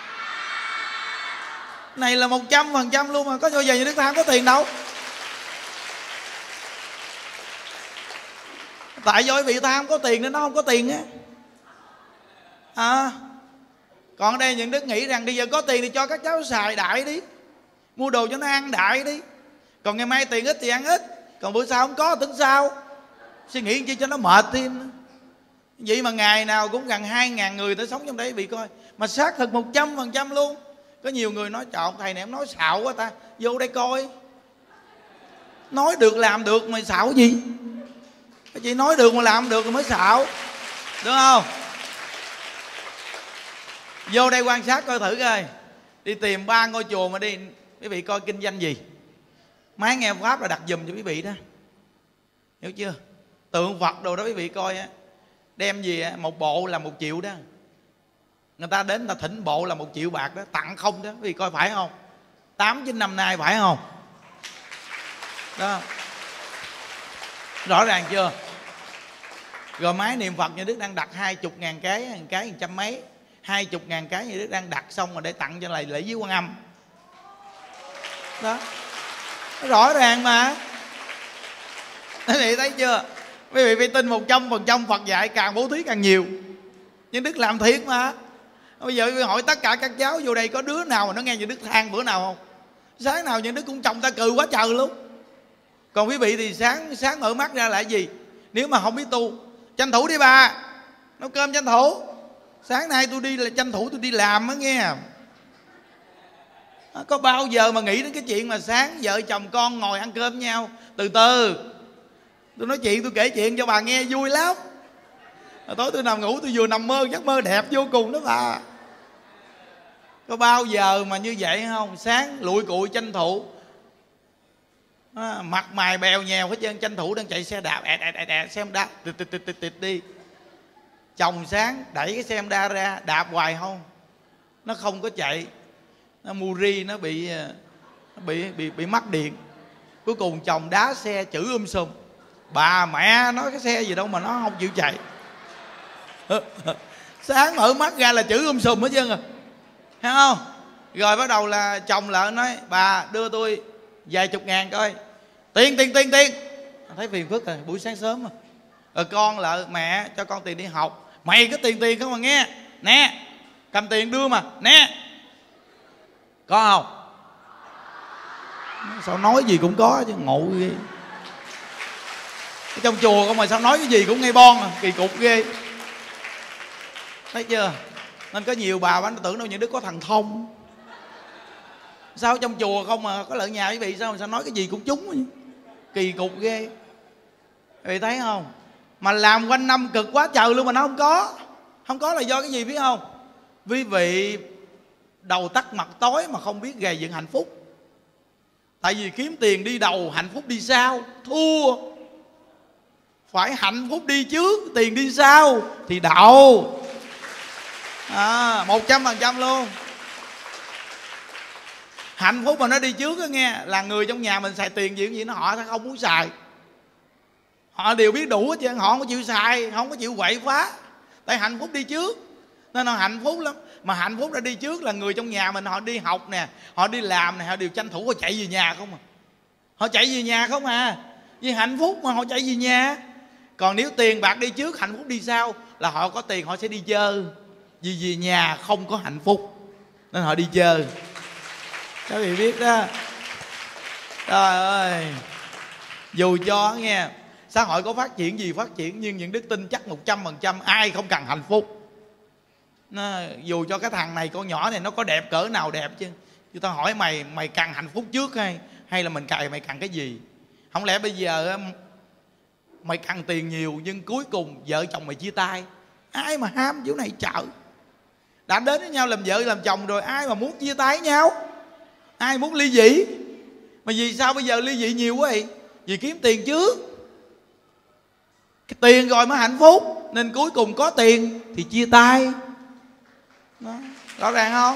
Này là 100% luôn, mà có bao giờ Những Đức than không có tiền đâu. Tại do vị than không có tiền nên nó không có tiền á. Còn ở đây Những Đức nghĩ rằng bây giờ có tiền thì cho các cháu xài đại đi, mua đồ cho nó ăn đại đi. Còn ngày mai tiền ít thì ăn ít, còn bữa sau không có tính sao, suy nghĩ chi cho nó mệt thêm. Vậy mà ngày nào cũng gần 2.000 người tới sống trong đấy bị coi. Mà xác thực 100% luôn. Có nhiều người nói trời thầy này em nói xạo quá ta, vô đây coi. Nói được làm được mà xạo gì? Cái chị nói được mà làm được rồi mới xạo, đúng không? Vô đây quan sát coi thử coi. Đi tìm 3 ngôi chùa mà đi, quý vị coi kinh doanh gì. Máy nghe Pháp là đặt giùm cho quý vị đó, hiểu chưa? Tượng Phật đồ đó quý vị coi á, đem gì một bộ là 1 triệu đó. Người ta đến người ta thỉnh bộ là 1 triệu bạc đó, tặng không đó, quý vị coi phải không? 8-9 năm nay phải không? Đó, rõ ràng chưa? Rồi máy niệm Phật Như Đức đang đặt 20.000 cái 100 mấy, 20.000 cái Như Đức đang đặt xong rồi để tặng cho lại lễ với Quan Âm đó. Rõ ràng mà. Quý vị thấy chưa? Quý vị phải tin 100% Phật dạy, càng bố thí càng nhiều. Nhưng Đức làm thiệt mà. Bây giờ quý vị hỏi tất cả các cháu vô đây có đứa nào mà nó nghe Như Đức than bữa nào không? Sáng nào Như Đức cũng chồng ta cừ quá trời luôn. Còn quý vị thì sáng mở mắt ra là gì? Nếu mà không biết tu, tranh thủ đi bà, nấu cơm tranh thủ. Sáng nay tôi đi là tranh thủ tôi đi làm á nghe. Có bao giờ mà nghĩ đến cái chuyện mà sáng vợ chồng con ngồi ăn cơm với nhau từ từ, tôi nói chuyện, tôi kể chuyện cho bà nghe vui lắm. Tối tôi nằm ngủ tôi vừa nằm mơ giấc mơ đẹp vô cùng đó bà. Có bao giờ mà như vậy không? Sáng lụi cụi tranh thủ, mặt mày bèo nhèo hết trơn, tranh thủ đang chạy xe đạp xe Honda tịt đi. Chồng sáng đẩy cái xe Honda ra đạp hoài không, nó không có chạy, nó muri, nó bị mắc điện. Cuối cùng chồng đá xe chửi sùm. Bà mẹ nói cái xe gì đâu mà nó không chịu chạy. Sáng mở mắt ra là chửi sùm hết trơn rồi, thấy không? Rồi bắt đầu là chồng lại nói bà đưa tôi vài chục ngàn coi. Tiền thấy phiền phức rồi, buổi sáng sớm mà. Rồi con lại mẹ cho con tiền đi học. Mày có tiền không mà nghe. Nè, cầm tiền đưa mà, nè. Có không? Sao nói gì cũng có chứ, ngộ ghê. Ở trong chùa không mà sao nói cái gì cũng nghe bon à, kỳ cục ghê. Thấy chưa? Nên có nhiều bà nó tưởng đâu Những Đức có thần thông. Sao trong chùa không mà có lợn nhà quý vị sao nói cái gì cũng trúng, kỳ cục ghê. Quý vị thấy không? Mà làm quanh năm cực quá trời luôn mà nó không có. Không có là do cái gì biết không? Quý vị đầu tắt mặt tối mà không biết gầy dựng hạnh phúc. Tại vì kiếm tiền đi đầu, hạnh phúc đi sau. Thua. Phải hạnh phúc đi trước, tiền đi sau thì đậu. 100% luôn. Hạnh phúc mà nó đi trước đó nghe, là người trong nhà mình xài tiền gì nó họ không muốn xài. Họ đều biết đủ hết chứ, họ không có chịu xài, không có chịu quậy phá. Tại hạnh phúc đi trước nên nó hạnh phúc lắm. Mà hạnh phúc đã đi trước là người trong nhà mình, họ đi học nè, họ đi làm nè, họ đều tranh thủ họ chạy về nhà không à. Họ chạy về nhà không à, vì hạnh phúc mà họ chạy về nhà. Còn nếu tiền bạc đi trước, hạnh phúc đi sau, là họ có tiền họ sẽ đi chơi. Vì về nhà không có hạnh phúc nên họ đi chơi. Các vị biết đó. Trời ơi, dù cho nghe xã hội có phát triển gì phát triển, nhưng những đức tin chắc 100% ai không cần hạnh phúc. Dù cho cái thằng này, con nhỏ này nó có đẹp cỡ nào đẹp chứ, chúng ta hỏi mày cần hạnh phúc trước hay là mày cần cái gì? Không lẽ bây giờ mày cần tiền nhiều nhưng cuối cùng vợ chồng mày chia tay? Ai mà ham chỗ này chợ. Đã đến với nhau làm vợ làm chồng rồi, ai mà muốn chia tay với nhau? Ai muốn ly dị? Mà vì sao bây giờ ly dị nhiều quá vậy? Vì kiếm tiền trước. Cái tiền rồi mới hạnh phúc, nên cuối cùng có tiền thì chia tay. Đó, rõ ràng không?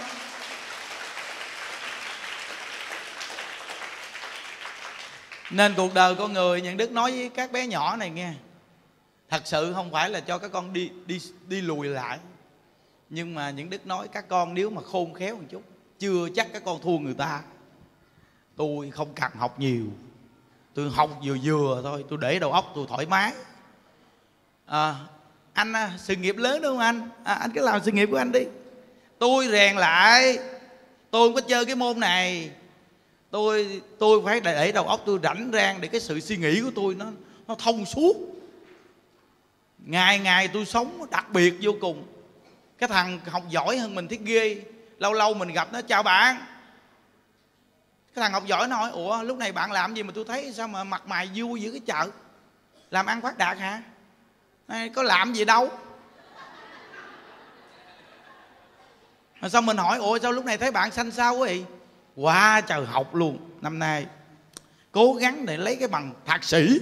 Nên cuộc đời con người, Nhuận Đức nói với các bé nhỏ này nghe, thật sự không phải là cho các con đi lùi lại, nhưng mà Nhuận Đức nói các con nếu mà khôn khéo một chút, chưa chắc các con thua người ta. Tôi không cần học nhiều, tôi học vừa thôi, tôi để đầu óc tôi thoải mái. Anh sự nghiệp lớn đúng không anh? Anh cứ làm sự nghiệp của anh đi. Tôi rèn lại, tôi không có chơi cái môn này. Tôi phải để đầu óc tôi rảnh rang để cái sự suy nghĩ của tôi nó thông suốt. Ngày ngày tôi sống đặc biệt vô cùng. Cái thằng học giỏi hơn mình thiết ghê. Lâu lâu mình gặp nó, chào bạn. Cái thằng học giỏi nó hỏi, ủa lúc này bạn làm gì mà tôi thấy sao mà mặt mày vui giữa cái chợ? Làm ăn phát đạt hả? Có làm gì đâu. Rồi xong mình hỏi, ủa sao lúc này thấy bạn xanh xao quá vậy? Quá trời học luôn. Năm nay cố gắng để lấy cái bằng thạc sĩ.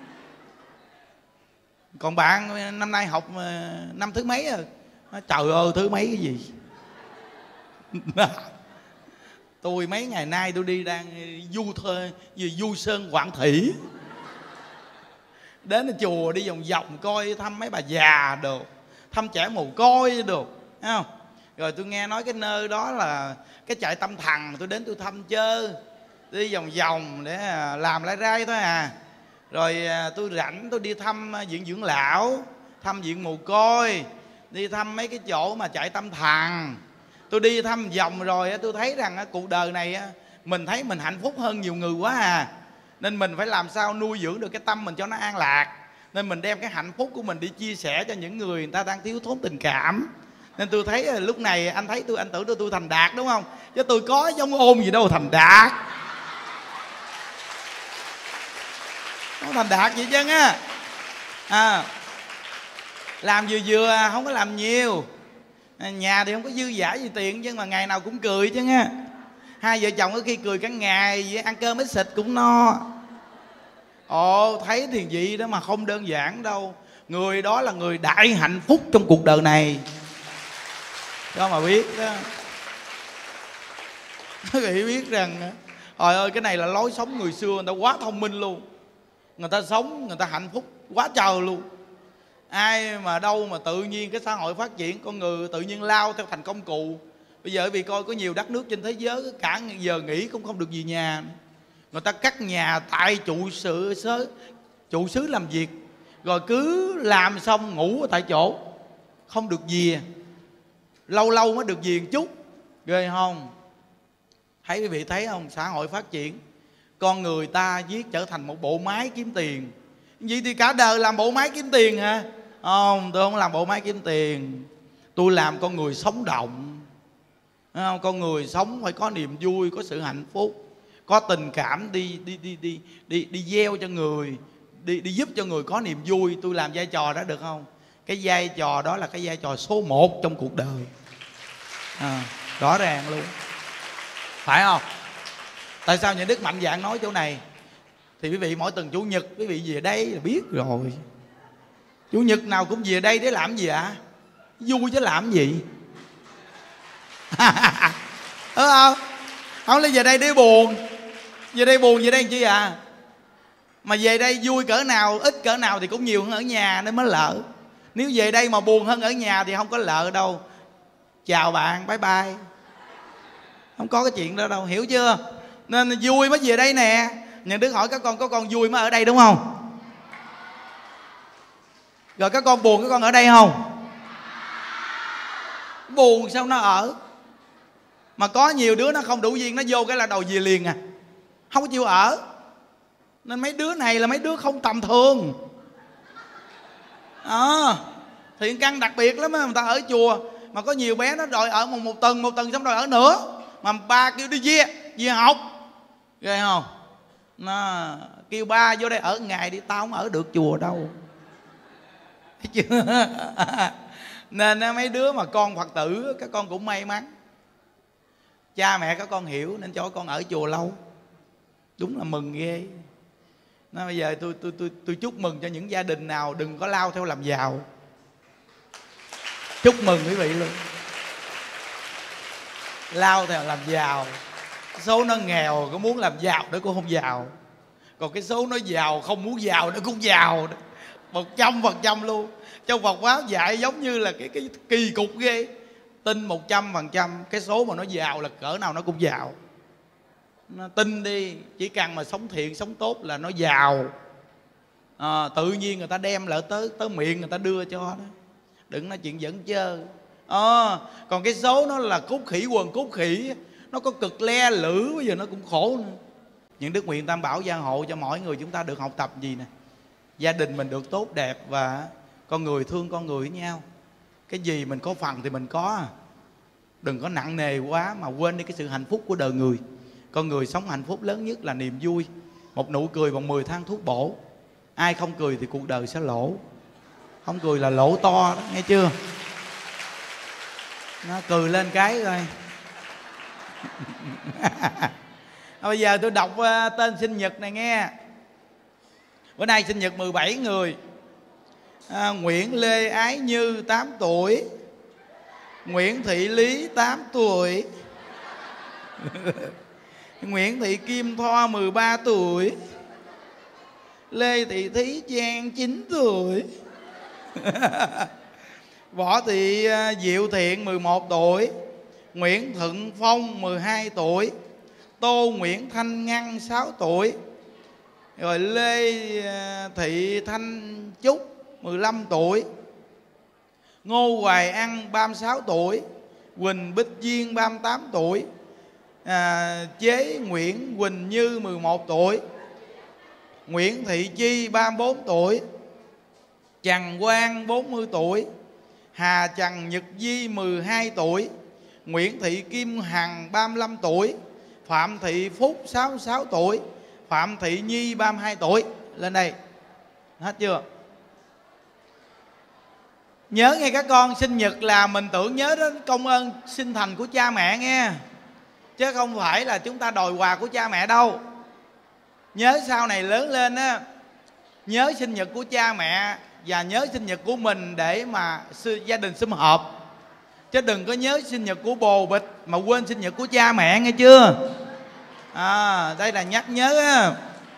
Còn bạn năm nay học năm thứ mấy rồi? Trời ơi thứ mấy cái gì? Tôi mấy ngày nay tôi đi đang du sơn Quảng Thủy. Đến chùa đi vòng vòng coi, thăm mấy bà già đồ, thăm trẻ mồ côi đồ, thấy không? Rồi tôi nghe nói cái nơi đó là cái trại tâm thần, tôi đến tôi thăm chơi, đi vòng vòng để làm lai rai thôi à. Rồi tôi rảnh tôi đi thăm viện dưỡng lão, thăm viện mồ côi, đi thăm mấy cái chỗ mà trại tâm thần. Tôi đi thăm vòng rồi tôi thấy rằng cuộc đời này mình thấy mình hạnh phúc hơn nhiều người quá à. Nên mình phải làm sao nuôi dưỡng được cái tâm mình cho nó an lạc. Nên mình đem cái hạnh phúc của mình đi chia sẻ cho những người ta đang thiếu thốn tình cảm. Nên tôi thấy lúc này anh thấy anh tưởng tôi thành đạt đúng không? Chứ tôi có giống ôm gì đâu thành đạt. Không thành đạt gì chứ á. Làm vừa không có làm nhiều. Nhà thì không có dư dả gì tiền, nhưng mà ngày nào cũng cười chứ nghe. Hai vợ chồng có khi cười cả ngày, ăn cơm ít xịt cũng no. Ồ, thấy thì vậy đó mà không đơn giản đâu. Người đó là người đại hạnh phúc trong cuộc đời này. Cho mà biết đó. Quý vị biết rằng trời ơi cái này là lối sống người xưa, người ta quá thông minh luôn. Người ta sống, người ta hạnh phúc quá trời luôn. Ai mà đâu mà tự nhiên cái xã hội phát triển, con người tự nhiên lao theo thành công cụ. Bây giờ vì coi có nhiều đất nước trên thế giới cả giờ nghỉ cũng không được về nhà. Người ta cắt nhà tại trụ xứ làm việc, rồi cứ làm xong ngủ ở tại chỗ, không được về. Lâu lâu mới được về một chút. Ghê không? Thấy quý vị thấy không? Xã hội phát triển, con người ta viết trở thành một bộ máy kiếm tiền. Vậy thì cả đời làm bộ máy kiếm tiền hả? Không, tôi không làm bộ máy kiếm tiền. Tôi làm con người sống động. Không? Con người sống phải có niềm vui, có sự hạnh phúc, có tình cảm, đi gieo cho người, đi giúp cho người có niềm vui. Tôi làm vai trò đó được không? Cái vai trò đó là cái vai trò số 1 trong cuộc đời. Rõ ràng luôn, phải không? Tại sao nhà Đức mạnh dạn nói chỗ này? Thì quý vị mỗi tuần Chủ nhật quý vị về đây là biết rồi. Chủ nhật nào cũng về đây để làm gì ạ? Vui chứ làm gì. Đúng không? Không lấy về đây để buồn. Về đây buồn, về đây làm chi à? Mà về đây vui cỡ nào, ít cỡ nào thì cũng nhiều hơn ở nhà nên mới lợ. Nếu về đây mà buồn hơn ở nhà thì không có lợ đâu. Chào bạn, bye bye. Không có cái chuyện đó đâu, hiểu chưa? Nên vui mới về đây nè. Nhà Đức hỏi các con, có con vui mới ở đây đúng không? Rồi các con buồn, các con ở đây không? Buồn sao nó ở? Mà có nhiều đứa nó không đủ duyên, nó vô cái là đầu về liền à, không có chịu ở. Nên mấy đứa này là mấy đứa không tầm thường. Thiện căn đặc biệt lắm á, người ta ở chùa. Mà có nhiều bé nó đòi ở một tuần xong đòi ở nữa. Mà ba kêu đi về học. Ghê không? Nó kêu ba vô đây ở ngày đi, tao không ở được chùa đâu. Thấy chưa? Nên mấy đứa mà con Phật tử, các con cũng may mắn. Cha mẹ các con hiểu nên cho con ở chùa lâu. Đúng là mừng ghê. Nói bây giờ tôi chúc mừng cho những gia đình nào đừng có lao theo làm giàu. Chúc mừng quý vị luôn. Lao theo làm giàu, số nó nghèo có muốn làm giàu nó cũng không giàu. Còn cái số nó giàu không muốn giàu nó cũng giàu 100% luôn. Trong Phật pháp dạy giống như là cái kỳ cục ghê. Tin 100%, cái số mà nó giàu là cỡ nào nó cũng giàu. Nó tin đi, chỉ cần mà sống thiện, sống tốt là nó giàu. Tự nhiên người ta đem lại tới miệng người ta đưa cho đó. Đừng nói chuyện dẫn chơi. Còn cái số nó là cốt khỉ quần cốt khỉ, nó có cực le lử, bây giờ nó cũng khổ nữa. Những đức nguyện tam bảo gia hộ cho mỗi người chúng ta được học tập gì nè? Gia đình mình được tốt đẹp và con người thương con người với nhau. Cái gì mình có phần thì mình có. Đừng có nặng nề quá mà quên đi cái sự hạnh phúc của đời người. Con người sống hạnh phúc lớn nhất là niềm vui. Một nụ cười bằng 10 thang thuốc bổ. Ai không cười thì cuộc đời sẽ lỗ. Không cười là lỗ to đó, nghe chưa? Nó cười lên cái rồi. Bây giờ tôi đọc tên sinh nhật này nghe. Bữa nay sinh nhật 17 người. Nguyễn Lê Ái Như 8 tuổi. Nguyễn Thị Lý 8 tuổi. Nguyễn Thị Kim Thoa 13 tuổi. Lê Thị Thí Trang 9 tuổi. Võ Thị Diệu Thiện 11 tuổi. Nguyễn Thuận Phong 12 tuổi. Tô Nguyễn Thanh Ngân 6 tuổi. Rồi Lê Thị Thanh Trúc 15 tuổi. Ngô Hoài Ân 36 tuổi. Quỳnh Bích Duyên 38 tuổi. Chế Nguyễn Quỳnh Như 11 tuổi. Nguyễn Thị Chi 34 tuổi. Trần Quang 40 tuổi. Hà Trần Nhật Di 12 tuổi. Nguyễn Thị Kim Hằng 35 tuổi. Phạm Thị Phúc 66 tuổi. Phạm Thị Nhi 32 tuổi. Lên đây. Hết chưa? Nhớ nghe các con, sinh nhật là mình tưởng nhớ đến công ơn sinh thành của cha mẹ nghe. Chứ không phải là chúng ta đòi quà của cha mẹ đâu. Nhớ sau này lớn lên á, nhớ sinh nhật của cha mẹ và nhớ sinh nhật của mình để mà gia đình sum họp. Chứ đừng có nhớ sinh nhật của bồ bịch mà quên sinh nhật của cha mẹ, nghe chưa? Đây là nhắc nhớ á.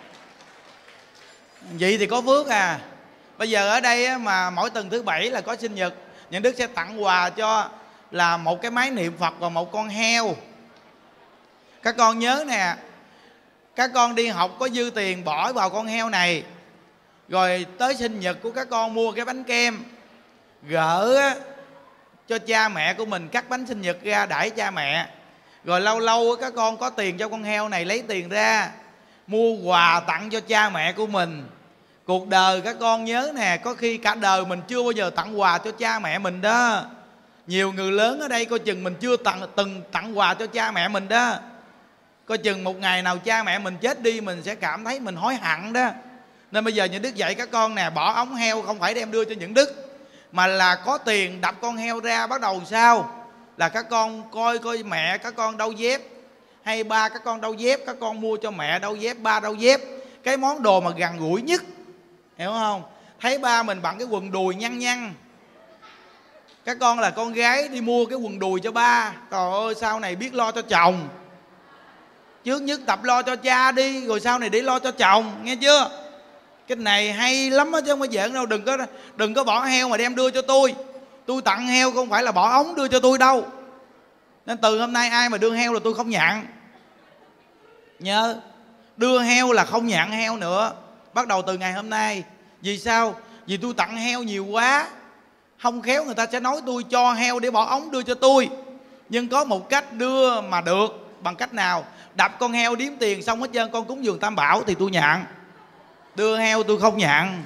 Vậy thì có phước à. Bây giờ ở đây á, mà mỗi tuần thứ 7 là có sinh nhật, Nhân Đức sẽ tặng quà cho là một cái máy niệm Phật và một con heo. Các con nhớ nè, các con đi học có dư tiền bỏ vào con heo này. Rồi tới sinh nhật của các con mua cái bánh kem, gỡ cho cha mẹ của mình, cắt bánh sinh nhật ra đãi cha mẹ. Rồi lâu lâu các con có tiền cho con heo này, lấy tiền ra mua quà tặng cho cha mẹ của mình. Cuộc đời các con nhớ nè, có khi cả đời mình chưa bao giờ tặng quà cho cha mẹ mình đó. Nhiều người lớn ở đây coi chừng mình chưa từng tặng quà cho cha mẹ mình đó. Coi chừng một ngày nào cha mẹ mình chết đi, mình sẽ cảm thấy mình hối hận đó. Nên bây giờ Những Đức dạy các con nè, bỏ ống heo không phải đem đưa cho Những Đức, mà là có tiền đập con heo ra, bắt đầu sao là các con coi coi mẹ các con đâu dép, hay ba các con đâu dép, các con mua cho mẹ đâu dép, ba đâu dép. Cái món đồ mà gần gũi nhất, hiểu không? Thấy ba mình bằng cái quần đùi nhăn nhăn, các con là con gái đi mua cái quần đùi cho ba. Trời ơi, sau này biết lo cho chồng. Trước nhất tập lo cho cha đi, rồi sau này để lo cho chồng, nghe chưa? Cái này hay lắm á chứ không phải giỡn đâu. Đừng có bỏ heo mà đem đưa cho tôi. Tôi tặng heo không phải là bỏ ống đưa cho tôi đâu. Nên từ hôm nay ai mà đưa heo là tôi không nhận. Nhớ, đưa heo là không nhận heo nữa, bắt đầu từ ngày hôm nay. Vì sao? Vì tôi tặng heo nhiều quá, không khéo người ta sẽ nói tôi cho heo để bỏ ống đưa cho tôi. Nhưng có một cách đưa mà được. Bằng cách nào? Đập con heo điếm tiền xong hết trơn, con cúng dường Tam Bảo thì tôi nhận. Đưa heo tôi không nhận.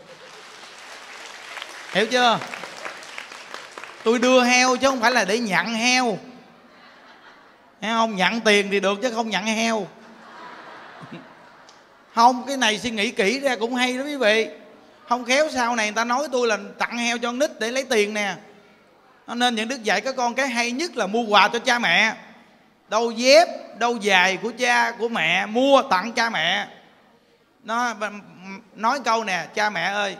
Hiểu chưa? Tôi đưa heo chứ không phải là để nhận heo. Thấy không? Nhận tiền thì được chứ không nhận heo. Không, cái này suy nghĩ kỹ ra cũng hay đó quý vị. Không khéo sau này người ta nói tôi là tặng heo cho con nít để lấy tiền nè. Nên những đức dạy các con cái hay nhất là mua quà cho cha mẹ. Đâu dép, đâu giày của cha, của mẹ, mua tặng cha mẹ. Nó nói câu nè: cha mẹ ơi,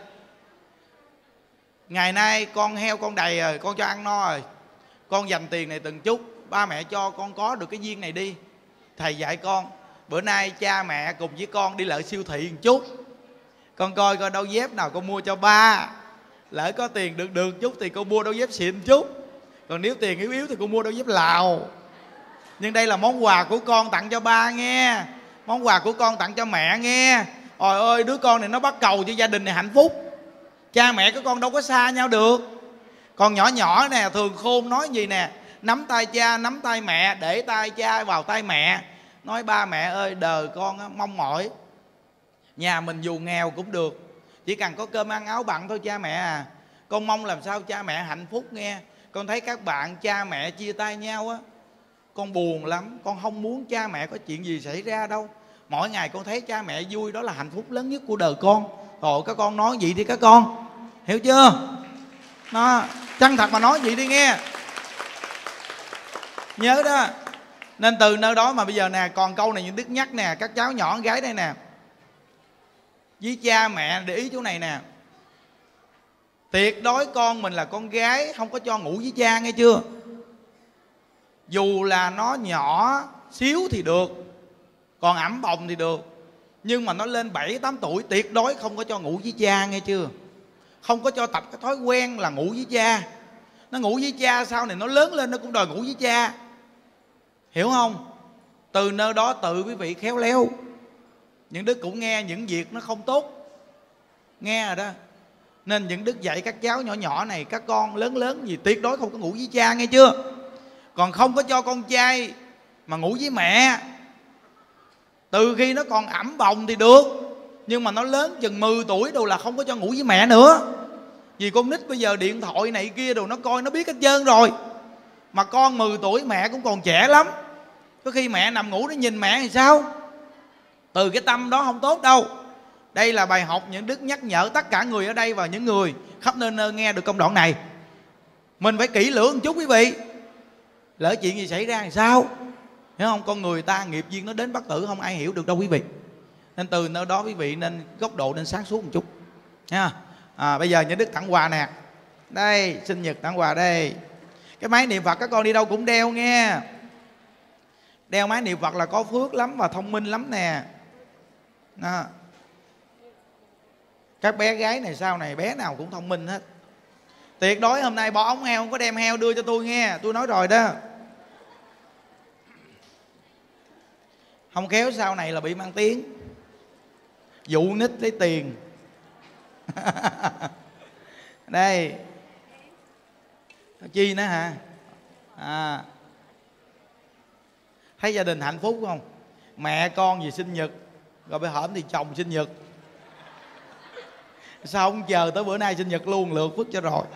ngày nay con heo con đầy rồi, con cho ăn no rồi, con dành tiền này từng chút, ba mẹ cho con có được cái viên này đi. Thầy dạy con, bữa nay cha mẹ cùng với con đi lại siêu thị một chút, con coi coi đâu dép nào con mua cho ba. Lỡ có tiền được chút thì con mua đôi dép xịn chút, còn nếu tiền yếu thì con mua đôi dép Lào. Nhưng đây là món quà của con tặng cho ba nghe, món quà của con tặng cho mẹ nghe. Trời ơi, đứa con này nó bắt cầu cho gia đình này hạnh phúc. Cha mẹ của con đâu có xa nhau được. Còn nhỏ nhỏ nè, thường khôn nói gì nè: nắm tay cha, nắm tay mẹ, để tay cha vào tay mẹ. Nói ba mẹ ơi, đời con mong mỏi, nhà mình dù nghèo cũng được, chỉ cần có cơm ăn áo bặn thôi cha mẹ à. Con mong làm sao cha mẹ hạnh phúc nghe. Con thấy các bạn cha mẹ chia tay nhau á, con buồn lắm. Con không muốn cha mẹ có chuyện gì xảy ra đâu. Mỗi ngày con thấy cha mẹ vui, đó là hạnh phúc lớn nhất của đời con. Thôi các con nói vậy đi các con, hiểu chưa? Nó chân thật mà nói vậy đi nghe. Nhớ đó. Nên từ nơi đó mà bây giờ nè, còn câu này những đức nhắc nè, các cháu nhỏ gái đây nè, với cha mẹ để ý chỗ này nè: tuyệt đối con mình là con gái không có cho ngủ với cha, nghe chưa? Dù là nó nhỏ xíu thì được, còn ẵm bồng thì được, nhưng mà nó lên 7-8 tuổi tuyệt đối không có cho ngủ với cha, nghe chưa? Không có cho tập cái thói quen là ngủ với cha. Nó ngủ với cha sau này nó lớn lên nó cũng đòi ngủ với cha, hiểu không? Từ nơi đó tự quý vị khéo léo. Những đức cũng nghe những việc nó không tốt, nghe rồi đó. Nên những đức dạy các cháu nhỏ nhỏ này: các con lớn gì tuyệt đối không có ngủ với cha, nghe chưa? Còn không có cho con trai mà ngủ với mẹ. Từ khi nó còn ẵm bồng thì được, nhưng mà nó lớn chừng 10 tuổi đồ là không có cho ngủ với mẹ nữa. Vì con nít bây giờ điện thoại này kia đồ nó coi nó biết hết trơn rồi. Mà con 10 tuổi mẹ cũng còn trẻ lắm, có khi mẹ nằm ngủ nó nhìn mẹ thì sao? Từ cái tâm đó không tốt đâu. Đây là bài học những đức nhắc nhở tất cả người ở đây và những người khắp nơi nghe được công đoạn này. Mình phải kỹ lưỡng một chút quý vị. Lỡ chuyện gì xảy ra thì sao? Hiểu không? Con người ta nghiệp duyên nó đến bất tử, không ai hiểu được đâu quý vị. Nên từ nơi đó quý vị nên góc độ nên sáng suốt một chút nha. Bây giờ những đức tặng quà nè. Đây, sinh nhật tặng quà đây. Cái máy niệm Phật các con đi đâu cũng đeo nghe. Đeo máy niệm Phật là có phước lắm và thông minh lắm nè. Đó. Các bé gái này sau này bé nào cũng thông minh hết. Tuyệt đối hôm nay bỏ ống heo, không có đem heo đưa cho tôi nghe. Tôi nói rồi đó. Không khéo sau này là bị mang tiếng, dụ nít lấy tiền. Đây chi nữa hả? Thấy gia đình hạnh phúc không? Mẹ con gì sinh nhật, rồi bây hổm thì chồng sinh nhật. Sao không chờ tới bữa nay sinh nhật luôn, lượt phước cho rồi.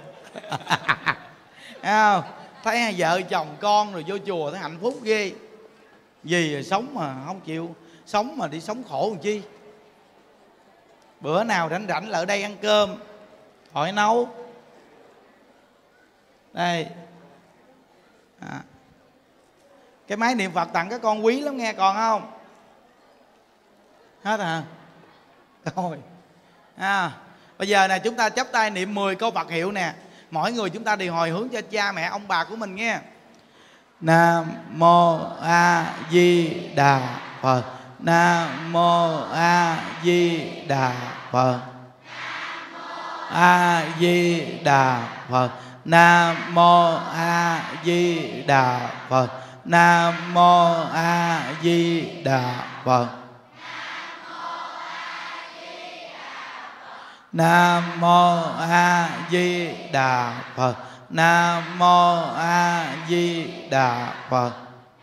Thấy vợ chồng con rồi vô chùa thấy hạnh phúc ghê. Vì sống mà không chịu sống mà đi sống khổ làm chi. Bữa nào rảnh rảnh lại ở đây ăn cơm, hỏi nấu. Đây Cái máy niệm Phật tặng các con quý lắm nghe, còn không? Hết hả? Rồi. Bây giờ nè, chúng ta chắp tay niệm 10 câu Phật hiệu nè. Mỗi người chúng ta đều hồi hướng cho cha mẹ ông bà của mình nghe. Nam mô A Di Đà Phật. Nam mô A Di Đà Phật. A Di Đà Phật. Nam mô A Di Đà Phật. Nam mô A Di Đà Phật. Nam mô A Di Đà Phật. Nam mô A Di Đà Phật.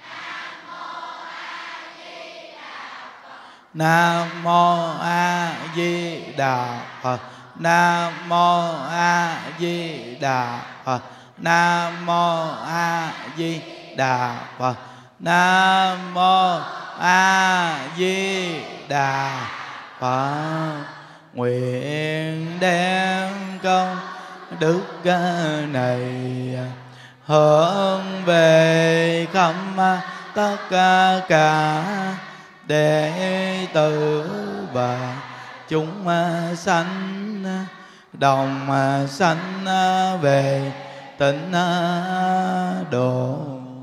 Nam mô A Di Đà Phật. Nam mô A Di Đà Phật. Nam mô A Di Đà Phật. Nam mô A Di Đà Phật. Nguyện đem công đức này hướng về khắp tất cả đệ tử và chúng sanh đồng sanh về tịnh độ.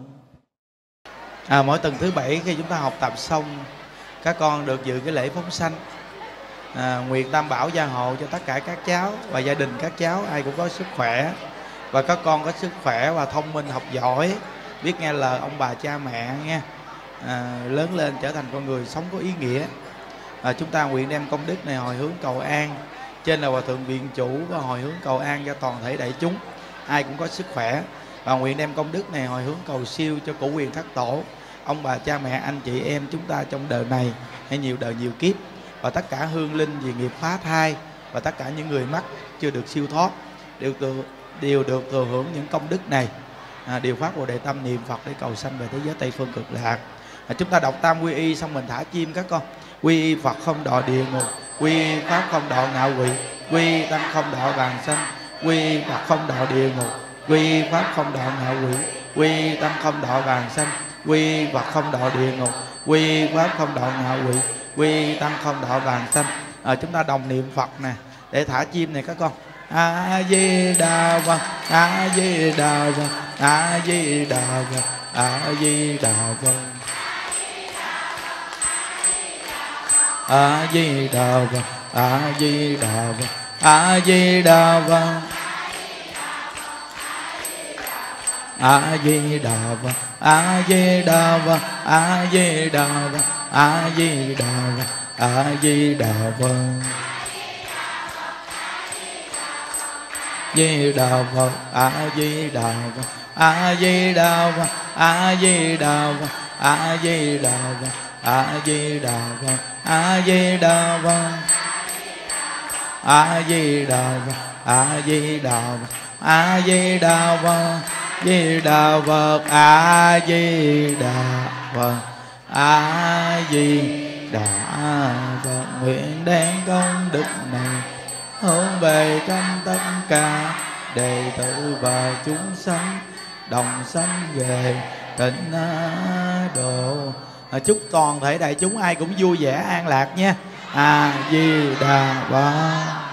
Mỗi tuần thứ bảy khi chúng ta học tập xong, các con được dự cái lễ phóng sanh. Nguyện Tam Bảo gia hộ cho tất cả các cháu và gia đình các cháu ai cũng có sức khỏe, và các con có sức khỏe và thông minh, học giỏi, biết nghe lời ông bà cha mẹ nghe. Lớn lên trở thành con người sống có ý nghĩa. Chúng ta nguyện đem công đức này hồi hướng cầu an trên là Hòa Thượng Viện Chủ, và hồi hướng cầu an cho toàn thể đại chúng ai cũng có sức khỏe, và nguyện đem công đức này hồi hướng cầu siêu cho Cửu Quyền Thất Tổ, ông bà cha mẹ anh chị em chúng ta trong đời này hay nhiều đời nhiều kiếp, và tất cả hương linh vì nghiệp phá thai, và tất cả những người mắc chưa được siêu thoát đều được thừa hưởng những công đức này, đều phát Bồ Đề tâm niệm Phật để cầu sanh về thế giới Tây Phương Cực Lạc. Chúng ta đọc Tam Quy Y xong mình thả chim các con. Quy Y Phật không đọa địa ngục, quy y Pháp không đọa ngạ quỷ, quy y Tăng không đọa vàng sanh, quy y Phật không đọa địa ngục, quy y Pháp không đọa ngạ quỷ, quy y Tăng không đọa vàng sanh, quy y Phật không đọa địa ngục, quy y Pháp không đọa ngạ quỷ, quy y Tăng không đọa vàng sanh. Chúng ta đồng niệm Phật nè để thả chim này các con. A Di Đà Phật, A Di Đà Phật, A Di Đà Phật, A Di Đà Phật, A Di Đà Phật, A Di Đà Phật, A Di Đà Phật, A Di Đà Phật, A Di Đà Phật, A Di Đà Phật, A Di Đà Phật, A Di Đà Phật, Di Đà Phật, A Di Đà Phật, A Di Đà Phật, A Di Đà Phật, A Di Đà Phật, A Di Đà Phật, A Di Đà Phật, A Di Đà Phật, A Di Đà Phật, A Di Đà Phật, Di Đà Phật, A Di Đà Phật, A Di Đà Phật. Nguyện đem công đức này hướng về trong tất cả đệ tử và chúng sanh đồng sanh về tịnh độ. Chúc toàn thể đại chúng ai cũng vui vẻ an lạc nha. A Di Đà Phật.